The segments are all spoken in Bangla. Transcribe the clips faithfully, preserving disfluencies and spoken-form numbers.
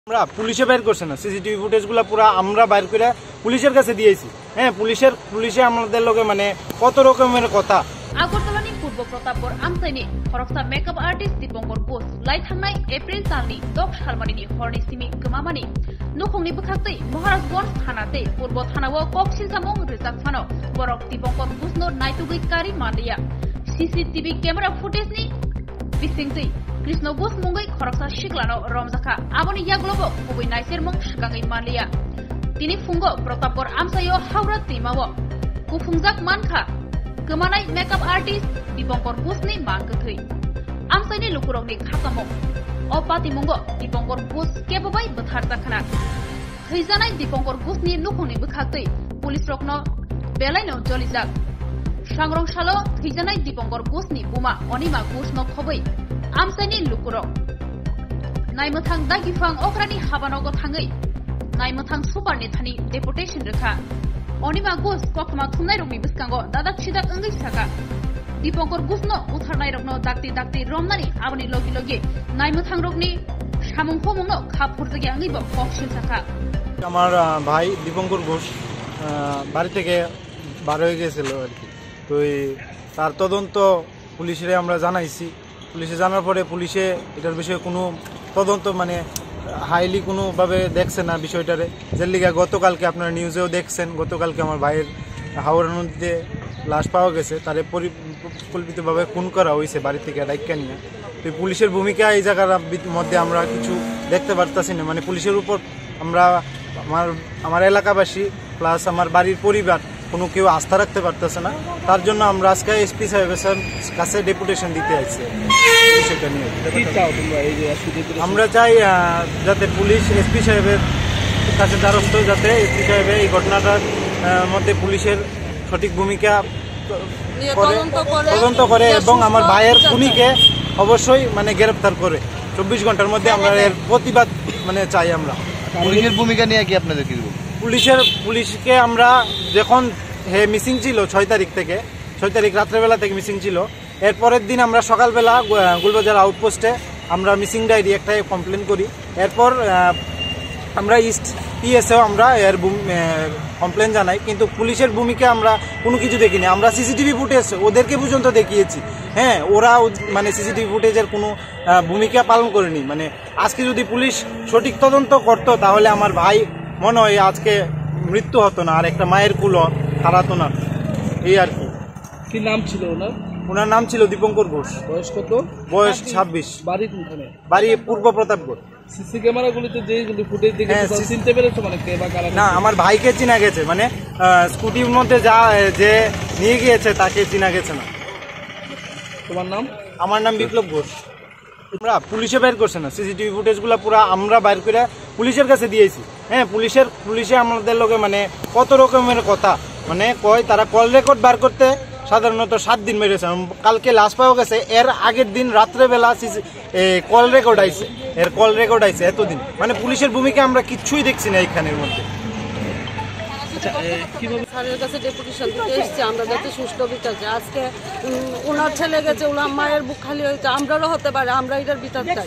আমরা পুলিশে বাইর করছে না, সিসিটিভি ফুটেজগুলো পুরো আমরা বাইর করে পুলিশের কাছে দিয়েছি। হ্যাঁ, পুলিশের পুলিশে আমাদের লগে মানে কত রকমের কথা। আগরতলাनि पूर्व प्रतापगढ़ आमसाइनि खरकसा मेकअप आर्टिस्ट दीपंकर घोष लाइ थांनाय एप्रिल दाननि दग सालमानिनि हरनि सिमि गोमामानि नखंनि बोखाक्तै महाराजगंज थानाते पूर्व थानाव ककसिलजामुं रोजाबफानो बरक दीपंकर घोषनो नायतुगै कारि मानलिया सीसीटीवी कैमरा फुटेजनि बिसिंतै कृष्ण घोष मुंगै खरकसा सिक्लानो रमजाखा आबनि याग्लोबो गुबै नायसेरमुं सिगाङै मानलिया तिनि फुंगो प्रतापगढ़ आमसाइयो हावरा दैमावो गुफुंजाक मानखा गोमानाय मेकअप आर्टिस्ट दीपंकर घोषनि मान गोथै आमसाइनि लुकुरंनि खासामो अ पातिमुंगो दीपंकर घोष केबोबाय बोथारजाखाना थैजानाय दीपंकर घोषनि लुखंनि बोखाक्तै पुलिस रकनो बेलायनो जलिजाक सांग्रंसालो थैजानाय दीपंकर घोषनि बुमा अनिमा घोषनो खबै आमसाइनि लुकुरं नायमोथां दागिफां अक्रानि हाबानगो थाङै नायमोथां सुपार नेथानि डेपुटेशन रोखा अनिमा घोष कखमा थुमनाय रंनि बिस्कांगो दादाक सिदाक अंगै साका दीपंकर घोषनो उथारनाय रंनो दाक्ति दाक्ति रमनानि आबनि लगी लगी नायमोथां रंनि सामुं खमुंनो खाप फुरजगे अंगैबो ककसिल साका আমার ভাই দীপঙ্কর ঘোষ বাড়ি থেকে বার হয়ে গেছিল আর কি। তো তার তদন্ত পুলিশে আমরা জানাইছি। পুলিশে জানার পরে পুলিশে এটার বিষয়ে কোনো তদন্ত মানে হাইলি কোনোভাবে দেখছে না বিষয়টারে। যে লিগা গতকালকে আপনারা নিউজেও দেখছেন, গতকালকে আমার ভাইয়ের হাওড়া নদীতে লাশ পাওয়া গেছে, তারে পরিকল্পিতভাবে খুন করা হয়েছে বাড়ি থেকে ডাইকা নিয়ে। তো পুলিশের ভূমিকা এই জায়গার মধ্যে আমরা কিছু দেখতে পারতাছি না। মানে পুলিশের উপর আমরা আমার আমার এলাকাবাসী প্লাস আমার বাড়ির পরিবার কোনো কেউ আস্থা রাখতে পারতেছে না। তার জন্য আমরা আজকে এসপি সাহেবের কাছে ডেপুটেশন দিতে আসছি বিষয়টা নিয়ে। আমরা চাই যাতে পুলিশ এসপি সাহেবের কাছে দ্বারস্থ, যাতে এসপি সাহেবের এই ঘটনাটার মধ্যে পুলিশের সঠিক ভূমিকা তদন্ত করে এবং আমার ভাইয়ের খুনিকে অবশ্যই মানে গ্রেফতার করে চব্বিশ ঘন্টার মধ্যে আমরা এর প্রতিবাদ মানে চাই। আমরা পুলিশের ভূমিকা নিয়ে কি আপনাদের কি পুলিশের পুলিশকে আমরা যখন হে মিসিং ছিল ছয় তারিখ থেকে ছয় তারিখ রাত্রেবেলা থেকে মিসিং ছিল, এর পরের দিন আমরা সকালবেলা গুলবাজার আউটপোস্টে আমরা মিসিং ডায়েরি একটা কমপ্লেন করি। এরপর আমরা ইস্ট পিএসেও আমরা এর কমপ্লেন জানাই, কিন্তু পুলিশের ভূমিকা আমরা কোনো কিছু দেখিনি। আমরা সিসিটিভি ফুটেজ ওদেরকে পর্যন্ত দেখিয়েছি। হ্যাঁ, ওরা মানে সিসিটিভি ফুটেজের কোনো ভূমিকা পালন করেনি। মানে আজকে যদি পুলিশ সঠিক তদন্ত করতো তাহলে আমার ভাই মনে হয় আজকে মৃত্যু হতো না, আর একটা মায়ের কুলো হারাতো না। এই আর কি। কি নাম ছিল ওনার? ওনার নাম ছিল দীপঙ্কর ঘোষ। বয়স কত? বয়স ছাব্বিশ। বাড়ি কোনখানে? বাড়ি পূর্ব প্রতাপগড়। সিসি ক্যামেরাগুলিতে যেগুলি ফুটেজ দেখে চিনতে পেরেছো মানে কে বা কারা? না, আমার ভাইকে চিনা গেছে, মানে স্কুটির মধ্যে যা যে নিয়ে গিয়েছে তাকে চিনা গেছে না। তোমার নাম? আমার নাম বিপ্লব ঘোষ। আমরা পুলিশে বাইর করছে না, সিসিটিভি ফুটেজগুলো পুরো আমরা বাইর করে পুলিশের কাছে দিয়েছি। হ্যাঁ, পুলিশের পুলিশে আমাদের লগে মানে কত রকমের কথা মানে কয় তারা কল রেকর্ড বার করতে সাধারণত সাত দিন মেরেছে। কালকে লাশ পাওয়া গেছে, এর আগের দিন রাত্রেবেলা কল রেকর্ড আইছে, এর কল রেকর্ড আইছে এতদিন। মানে পুলিশের ভূমিকা আমরা কিচ্ছুই দেখছি না এইখানের মধ্যে। স্যারের কাছে ডেপুটেশন দিতে এসেছি আমরা যাতে সুষ্ঠু বিচার চাই। আজকে ওনার ছেলে গেছে, ওনার মায়ের বুক খালি হয়েছে, আমরাও হতে পারে, আমরা এটার বিচার চাই।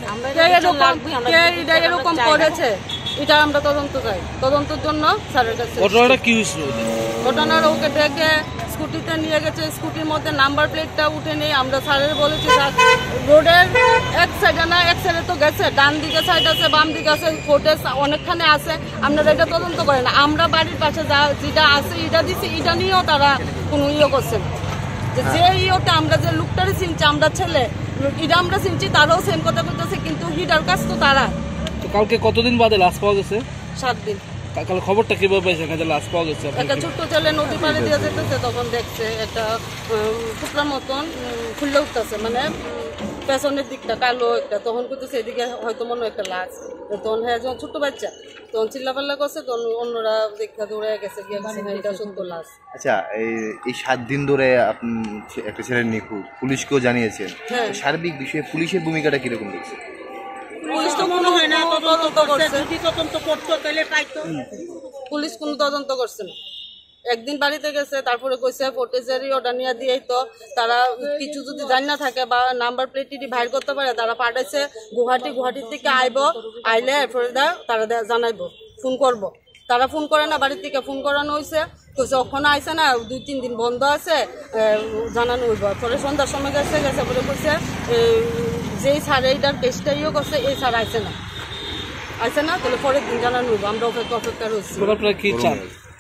কে এরকম করেছে এটা আমরা তদন্ত চাই। তদন্তের জন্য স্যারের কাছে। ঘটনাটা কি হয়েছিল? ঘটনার ওকে ডেকে স্কুটিতে নিয়ে গেছে, স্কুটির মধ্যে নাম্বার প্লেটটা উঠে নেই। আমরা স্যারের বলেছি রোডের এক সাইডে না এক সাইডে তো গেছে, ডান দিকে সাইড আছে, বাম দিকে আছে, ফুটেজ অনেকখানে আছে, আপনারা এটা তদন্ত করেন। আমরা বাড়ির পাশে যা যেটা আছে এটা দিচ্ছি, এটা নিয়েও তারা কোনো ইয়ে করছে না। যে ইয়েতে আমরা যে লোকটারে চিনছি, আমরা ছেলে এটা আমরা চিনছি, তারাও সেম কথা বলতেছে, কিন্তু হিডার কাজ তো তারা। তো কালকে কতদিন বাদে লাশ পাওয়া গেছে? সাত দিন। কাল খবরটা কিভাবে পেয়েছে যে লাশ পাওয়া গেছে? একটা ছোট্ট ছেলে নদী পাড়ে দিয়ে যেতেছে, তখন দেখছে একটা টুকরার মতন খুললে উঠতেছে, মানে পেছনের দিকটা কালো একটা, তখন কিন্তু সেদিকে হয়তো মনে একটা লাশ। তখন হ্যাঁ যখন ছোট্ট বাচ্চা তখন চিল্লাপাল্লা করছে, তখন অন্যরা দেখা দৌড়ে গেছে, গিয়ে এটা সত্য লাশ। আচ্ছা, এই এই সাত দিন ধরে আপনি একটা ছেলের নিখোঁজ, পুলিশকেও জানিয়েছেন, সার্বিক বিষয়ে পুলিশের ভূমিকাটা কিরকম দেখছে? পুলিশ তো মনে হয় না তদন্ত করছে, যদি তদন্ত করতো তাহলে পাইতো। পুলিশ কোনো তদন্ত করছে না। একদিন বাড়িতে গেছে, তারপরে কইছে ফোটেজেরই ওটা নিয়ে দিয়েই তো তারা কিছু যদি জানি না থাকে বা নাম্বার প্লেটটি বাইর করতে পারে, তারা পাঠাইছে গুয়াহাটি, গুয়াহাটির থেকে আইব, আইলে এরপরে তারা জানাইব, ফোন করব। তারা ফোন করে না, বাড়ির থেকে ফোন করানো হয়েছে, কইছে ওখানে আইসে না, দুই তিন দিন বন্ধ আছে, জানানো হইব। পরে সন্ধ্যার সময় গেছে, গেছে পরে কইছে যেই স্যার এইটার কেসটাইও করছে এই স্যার আইসে না, আইসে না, তাহলে পরের দিন জানানো হইব। আমরা অপেক্ষা অপেক্ষা রয়েছি। আপনারা কি চান?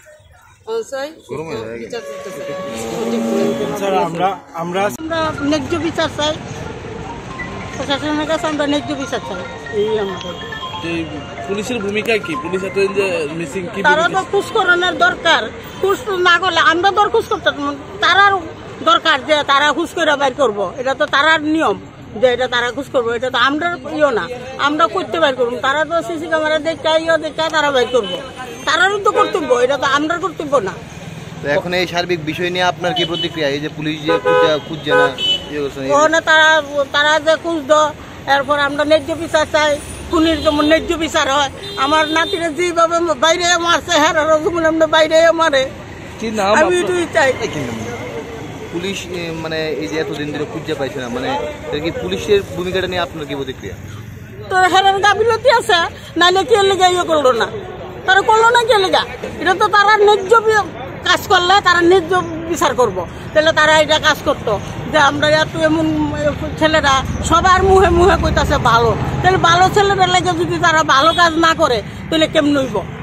আমরা আমরা আমরা ন্যায্য বিচার চাই, প্রশাসনের কাছে আমরা ন্যায্য বিচার চাই। এই আমাদের যে পুলিশের ভূমিকা কি? পুলিশ এত যে মিসিং কি? তারা তো খুশ করানোর দরকার, খুশ না করলে আমরা তো খুশ করতে, তারার দরকার যে তারা খুশ করে বাইর করবো, এটা তো তারার নিয়ম যে এটা তারা খুশ করবো, এটা তো আমরা ইয়ে না, আমরা করতে বাইর করবো। তারা তো সিসি ক্যামেরা দেখা ইয়ে দেখা তারা বাইর করবো, তারারও তো কর্তব্য, এটা তো আমরা কর্তব্য না। তো এখন এই সার্বিক বিষয় নিয়ে আপনার কি প্রতিক্রিয়া? এই যে পুলিশ যে খুঁজে খুঁজছে না, ইয়ে করছে না, এই- ওখানে তারা তারা যে খুঁজতো, এরপর আমরা ন্যায্য বিচার চাই, খুনির যেমন ন্যায্য বিচার হয়। আমার নাতিরা যেভাবে বাইরে মারছে, হ্যাঁ রকম আমরা বাইরে মারে, কি নাম আমি আপনার? এটুই চাই। পুলিশ এ, মানে এই যে এতদিন ধরে খুঁজে পাইছে না, মানে এটা কি পুলিশের ভূমিকাটা নিয়ে আপনার কি প্রতিক্রিয়া? তো হেরার গাফিলতি আছে, নাইলে কে লেগে ইয়ে করলো না, তারা করলো না কে লেগা? এটা তো তারা ন্যায্য বি- কাজ করলে তারা ন্যায্য বিচার করবো, তাহলে তারা এটা কাজ করতো যে আমরা এত এমন ছেলেরা সবার মুখে মুখে কইতাছে ভালো, তাহলে ভালো ছেলেদের লাগে যদি তারা ভালো কাজ না করে তাহলে কেমন হইব?